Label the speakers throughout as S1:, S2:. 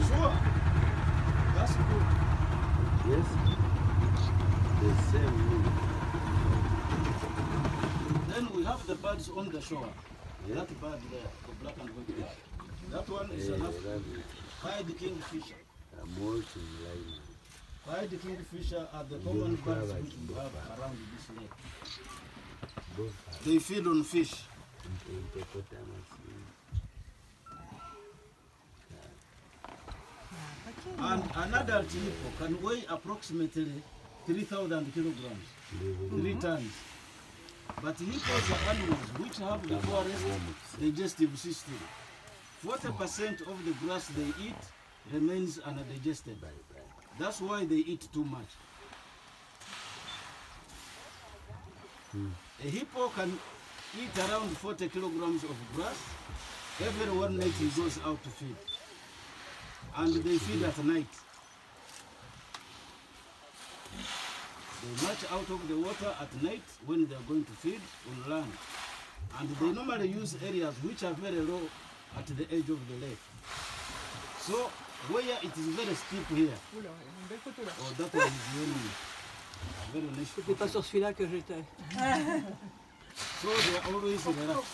S1: Sure. That's good.
S2: Yes. The same meaning.
S1: Then we have the birds on the shore.
S2: Yeah.
S1: That bird there, the black and white bird. That one is an pied kingfisher.
S2: I'm watching line.
S1: Pied kingfisher are the common birds which we have around this lake.
S2: Both
S1: They feed on fish.
S2: hippopotamus.
S1: And an adult hippo can weigh approximately 3,000 kilograms, 3 tons. But hippos are animals which have the poorest digestive system. 40% of the grass they eat remains undigested. That's why they eat too much. A hippo can eat around 40 kilograms of grass. Every one night he goes out to feed. And they feed at night. They march out of the water at night when they are going to feed on land. And they normally use areas which are very low at the edge of the lake. So where it is very steep here,
S3: Oula, une belle photo là.
S1: oh, that one is very nice.
S3: C'était pas sur celui-là que j'étais.
S1: So they are always relaxed.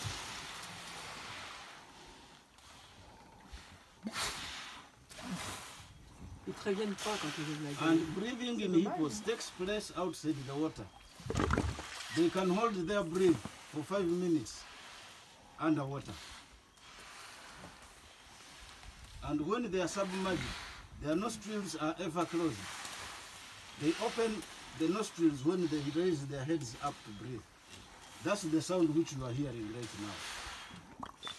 S3: Ils préviennent pas quand ils veulent la gueule.
S1: And breathing in hippos takes place outside the water. They can hold their breath for 5 minutes underwater. And when they are submerged, their nostrils are ever closed. They open the nostrils when they raise their heads up to breathe. That's the sound which you are hearing right now.